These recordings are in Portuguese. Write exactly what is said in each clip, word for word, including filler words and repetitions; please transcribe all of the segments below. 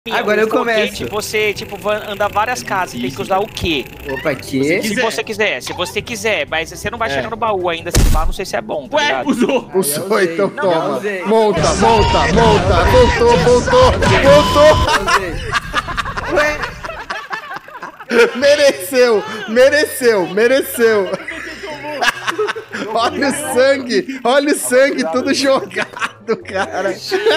Agora eu começo. Foguete, você, tipo, vai andar várias casas, tem que usar o quê? Opa, que? Se você quiser, se você quiser, mas você não vai é. chegar no baú ainda, se lá, não sei se é bom, tá Ué, ligado? usou! Ah, usou, então não, toma. Monta, monta, monta, voltou, voltou, voltou. Ué? Mereceu, mereceu, mereceu. Olha o sangue, olha o sangue, tudo jogado, cara.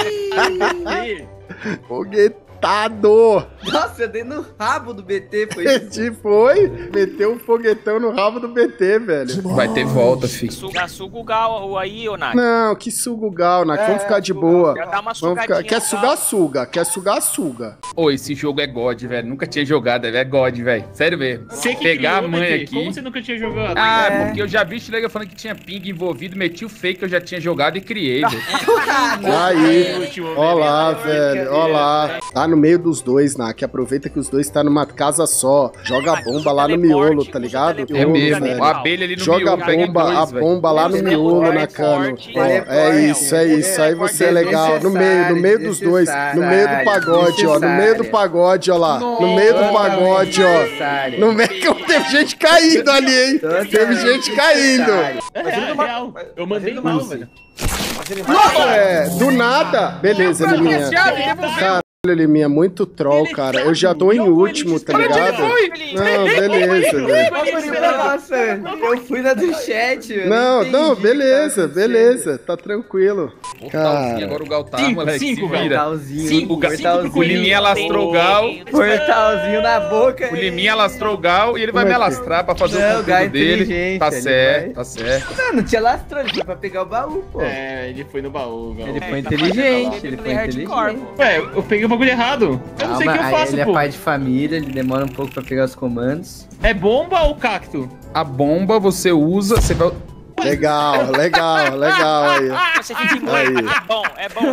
Foguetado. Nossa, eu dei no rabo do B T, foi isso? Foi? Meteu um foguetão no rabo do B T, velho. Vai ter volta, filho. Já suga o gal aí, ô Nak. Não, que suga o gal, Nak. É, vamos ficar de boa. Já dá uma Vamos ficar... Quer sugar, suga. Quer sugar, suga. Ô, esse jogo é God, velho. Nunca tinha jogado, é God, velho. Sério mesmo. Você que pegar criou, a mãe B T? aqui. Como você nunca tinha jogado? Ah, É. porque eu já vi Schlegel falando que tinha ping envolvido, meti o fake que eu já tinha jogado e criei, velho. Aí, ó lá, velho, ó lá. Tá no meio dos dois, Nak. Aproveita que os dois tá numa casa só. Joga a bomba lá no miolo, tá ligado? É Miolo, mesmo, velho. a abelha ali no Joga a miolo. pega em bomba, dois, a velho. bomba lá no miolo, Nakano. Ó, é isso, é isso. Aí você é legal. No meio, no meio dos dois. No meio do pagode, ó. No meio do pagode, ó lá. No meio do pagode, ó. No meio que teve gente caindo ali, hein? Teve gente caindo. É real, é real. Eu mandei mal, velho. É, do nada. Beleza, Liminha. Caralho, Liminha, muito troll, cara. Eu já tô em último, tá ligado? Não, beleza, velho. Nossa, eu fui na do chat. eu Não, entendi não, o que beleza, tava beleza. Tá tranquilo. Portalzinho, Cara. agora o Gal tá, Cinco, moleque. cinco, se velho. vira. Portalzinho, Cinco, o Gal- portalzinho. O Liminha lastrou o Gal. Portalzinho na boca. O Liminha lastrou o Gal e ele vai Como me é que- alastrar pra fazer Não, o o Gal é conteúdo dele. inteligente, Tá ele certo, vai- tá certo. Não, não tinha lastrão, ele foi pra pegar o baú, pô. É, ele foi no baú, Gal. Ele foi tá inteligente, fazendo ele foi gameplay hardcore, inteligente. pô. Ué, eu peguei o bagulho errado. Eu não sei o que eu aí faço, ele é pô. pai de família, ele demora um pouco pra pegar os comandos. É bomba ou cacto? A bomba você usa, você vai... Legal, legal, legal aí. Você fica imune, Aí. é bom, é bom.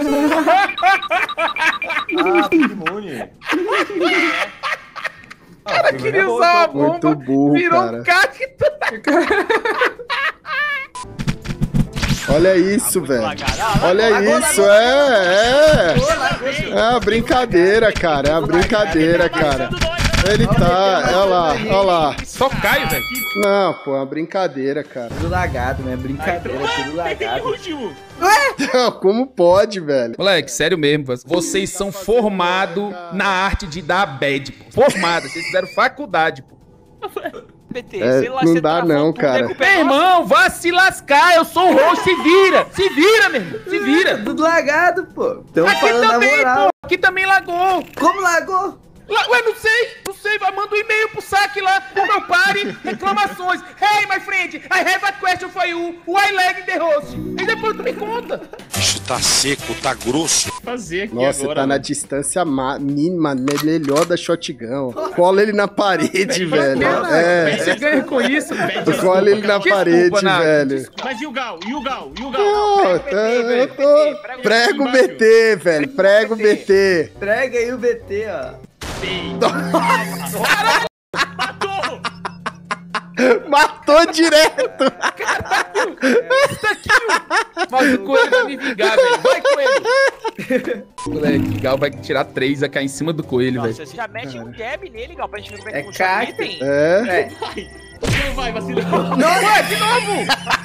Ah, Pokémon. Cara, queria usar a bomba, Muito burro, virou cara. um cacto. Olha isso, velho. Lagado. Olha isso, é, é. É a brincadeira, cara. É a brincadeira, cara. Ele tá, olha lá, olha lá. Só cai, velho. Não, pô, é uma brincadeira, cara. Tudo lagado, né? Brincadeira, tudo lagado. último. Como pode, velho? Moleque, sério mesmo, vocês são formados na arte de dar bad, pô. Formados, vocês fizeram faculdade, pô. B T, É, sei lá, não você dá travou não, tudo, cara. é culpa Meu nossa. irmão, vá se lascar, eu sou o host, se vira, se vira, meu irmão, se vira. Tudo lagado, pô. Tamo Aqui falando na também, moral. pô, aqui também lagou. Como lagou? Lá, ué, não sei, não sei, vai, manda um e-mail pro saque lá, pro meu party, reclamações. Hey, my friend, I have a question for you, why lag the host? E depois tu me conta. Bicho tá seco, tá grosso. Fazer aqui Nossa, agora. tá na distância ma- mínima, né? Melhor da shotgun. ó. Cola ele na parede, velho. É, Você ganha com isso, velho. cola ele na Desculpa, parede, Nath, velho. Mas e o Gal? E o Gal? E o Gal? Não, tá- eu tô... Prego o B T, velho. Prego o B T. Entrega aí o B T, ó. Matou! Matou direto. Mas o coelho vai me vingar, velho. Vai, coelho. Moleque, Gal vai tirar três a cair em cima do coelho, velho. Nossa, você já mete um jab nele, Gal, pra gente ver como é É que funciona o cacto. item. É. Não vai, vacilou. Não, vai, de novo!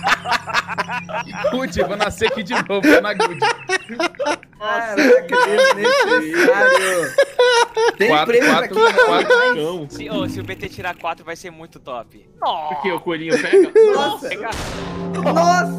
Good, eu vou nascer aqui de novo, tá na Good. Caraca, desnecessário. Tem Quatro, prêmio pra quatro, quem quatro. Cão. Se, oh, se o B T tirar quatro, vai ser muito top. Nossa! Por que o coelhinho pega? Nossa, Pega- nossa,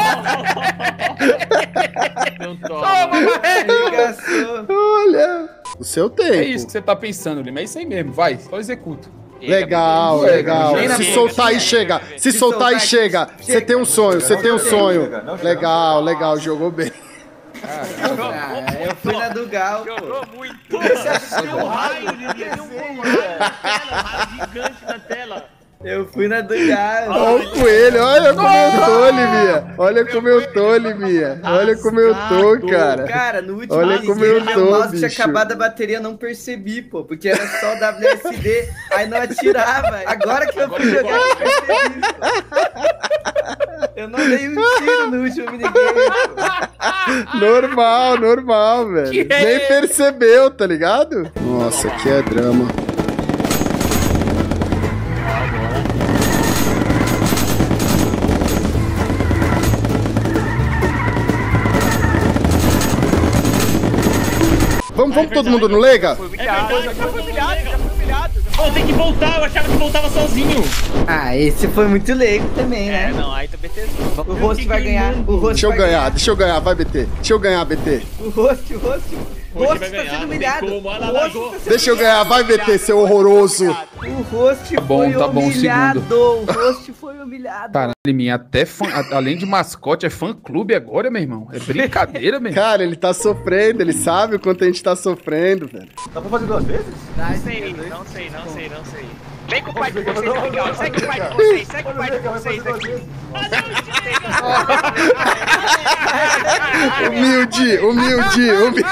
Não Toma, toma. marreco! arregaçou. Olha. O seu tempo. É isso que você tá pensando, Lima. É isso aí mesmo, vai, só executa. Legal, Chega, legal. chega, Se chega, soltar e chega. Se soltar e chega. Você tem um sonho, você tem um sonho. Legal, legal, jogou bem. Ah, eu fui na do Gal, pô. Jogou muito. Deu um raio, Lilian. Deu um raio na tela. Um raio gigante na tela. Eu fui na do Gal. Olha o coelho, olha como eu tô, Liminha. Olha como eu tô, Liminha. Olha como eu tô, cara. Cara, no último Olha vídeo, como eu meu tô, mouse tinha bicho. acabado a bateria, eu não percebi, pô. Porque era só W S D, aí não atirava. Agora que eu fui jogar, eu percebi. Eu não dei um tiro no último minigame, pô. Normal, normal, velho. Nem percebeu, tá ligado? Nossa, aqui é drama. Vamos, vamos todo mundo no Lega? Foi humilhado, já foi humilhado, já foi humilhado. Pô, tem que voltar, eu achava que voltava sozinho. Ah, esse foi muito leigo também, É, né? não, aí tá B T. O Host vai ganhar. O Host Deixa eu vai ganhar, deixa eu ganhar, vai B T. Deixa eu ganhar, B T. O Host, o Host. O Host Host vai tá ganhar, sendo não tem humilhado. como, olha lá, O Host largou. tá sendo Deixa eu ganhar, vai B T, seu horroroso. O Host Tá bom, foi tá bom, humilhado. O Host foi humilhado. Caralho, Liminha, até fã, a- além de mascote, é fã-clube agora, meu irmão. É brincadeira, meu irmão. Cara, ele tá sofrendo, ele sabe o quanto a gente tá sofrendo, velho. Dá pra fazer duas vezes? Não sei, não sei, não sei, não sei. Vem com o pai de vocês, é legal. Segue o pai de vocês, segue o pai de vocês aqui. Humilde, humilde, humilde.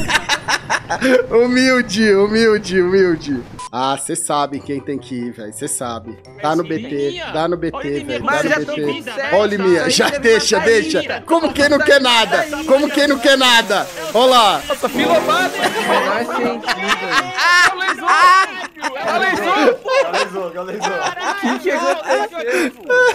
Humilde, humilde, humilde. Ah, cê sabe quem tem que ir, velho. Cê sabe. Tá no B T, dá no B T, velho. Dá Mas no já B tô T. com sete. Ó, Liminha, já deixa, deixa. Como quem não quer nada? Como quem não quer nada? Ó lá. Nossa, filomado, hein? Menor sentido. Galezou, galezou. O que aconteceu?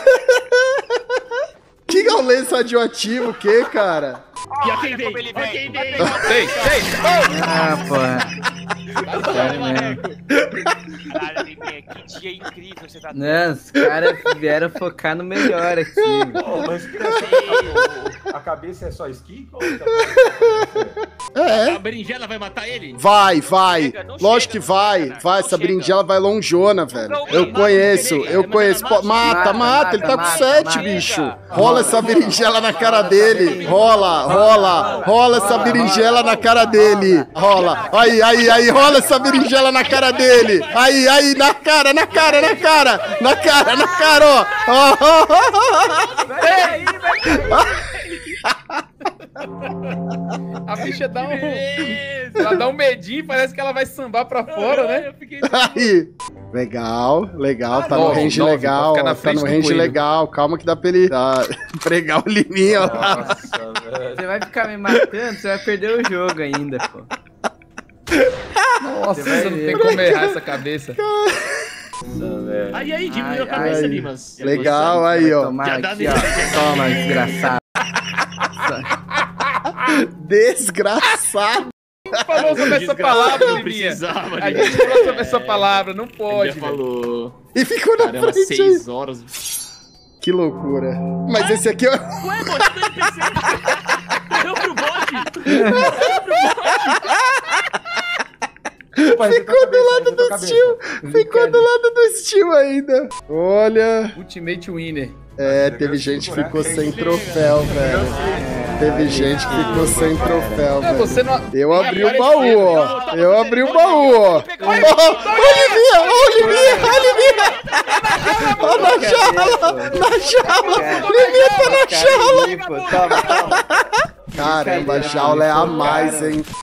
Que gaulês radioativo, o que, cara? E a quem vem? Como ele Ó vem. quem vem. Ei, ei, Ah, pô. Sério mesmo. Caralho, Liminha, que dia incrível você tá tendo. Não, os caras vieram focar no melhor aqui. Ô, mas que a cabeça é só esqui? Ou tá- É. A berinjela vai matar ele? Vai, vai. chega, não Lógico chega, que vai. não Vai, chega. essa berinjela vai longeona, velho. Não, Eu não, conheço, não, eu não, conheço. não, Pô, não, Mata, mata, mata, ele tá com mata, sete, mata. bicho. Rola essa berinjela na cara dele. Rola, rola, rola essa berinjela na cara dele. Rola. Aí, aí, aí, rola essa berinjela na cara dele. Aí, aí, na cara, na cara, na cara. Na cara, na cara, ó. Ó, ó, ó. a bicha dá um... Ela dá um medinho, parece que ela vai sambar pra fora, né? Eu fiquei... Aí. Legal, legal, tá no nove, range nove, legal, pra ficar na tá frente no do range coelho. legal. Calma que dá pra ele tá, pregar o liminho, ó. Nossa, velho. Você vai ficar me matando, você vai perder o jogo ainda, pô. Nossa, Você vai você não ver. tem como errar essa cabeça. Aí, aí, diminuiu a Ai, cabeça, ai. Limas. Legal, aí, Vai ó. tomar Já dá aqui, nele. ó. Toma, desgraçado. Desgraçado. Falou sobre essa Desgraçado, palavra, não Liminha. precisava, A Liminha. gente falou sobre essa palavra, não Ele pode, já velho. falou. E ficou na Caramba, frente aí. seis horas. Que loucura. Mas esse aqui, ó. Ué, bot do N P C. Correu pro bot. Correu pro bot. Ficou do lado do Steel. Ficou do lado do Steel ainda. Olha. Ultimate Winner. É, teve gente que ficou sem troféu, velho. Teve gente que ficou sem troféu, É, velho. você não... Eu abri o baú, ó. Eu abri o baú, ó. Ó, Olivia, Olivia, Olivia. Ó, na jaula, na jaula. Olivia tá na jaula. Pô, toma, toma. Caramba, a jaula é a mais, hein.